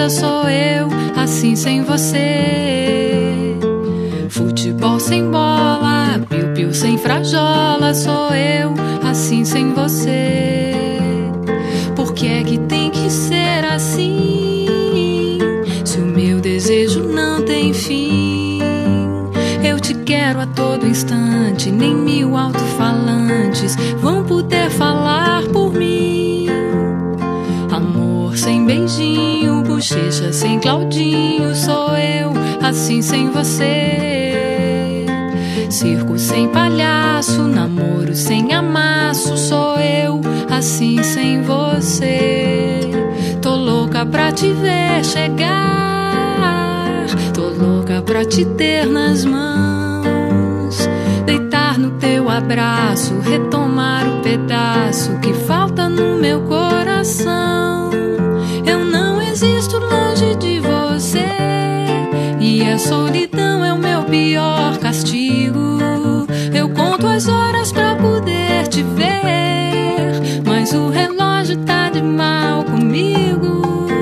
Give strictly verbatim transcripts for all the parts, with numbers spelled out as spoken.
rosa sou eu, assim sem você. Futebol sem bola, piu-piu sem frajola sou eu, assim sem você. Por que é que tem que ser assim? Se o meu desejo não tem fim. Eu te quero a todo instante, nem mil alto-falantes vão poder falar por mim. Amor sem beijinho, bochecha sem Claudinho sou eu, assim sem você. Circo sem palhaço, namoro sem amasso sou eu, assim sem você. Tô louca pra te ver chegar, tô louca pra te ter nas mãos, deitar no teu abraço, retomar o pedaço que falta no meu coração. Eu não existo longe de você, e a solidão é o meu pior castigo. Eu conto as horas pra poder te ver, mas o relógio tá de mal comigo.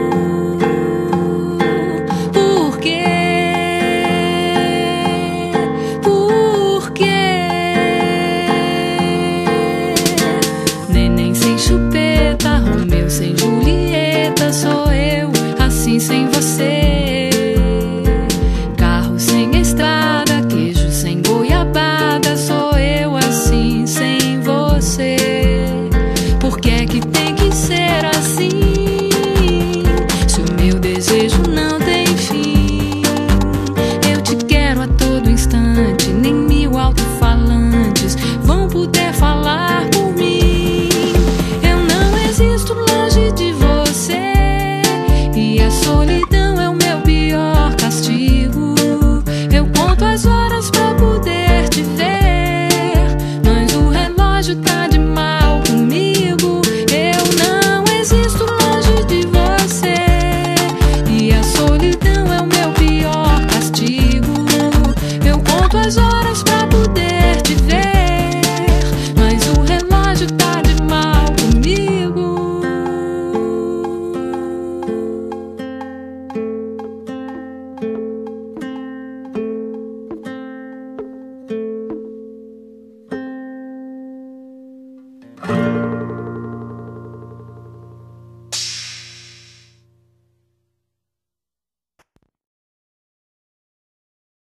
Por quê? Por quê? Neném sem chupeta, Romeu sem Julieta sou eu, assim sem você. Carro sem estrada, queijo sem goiabada sou eu, assim sem você. Por que é que tem que ser assim? Se o meu desejo não tem fim. Eu te quero a todo instante, nem mil alto-falantes vão poder falar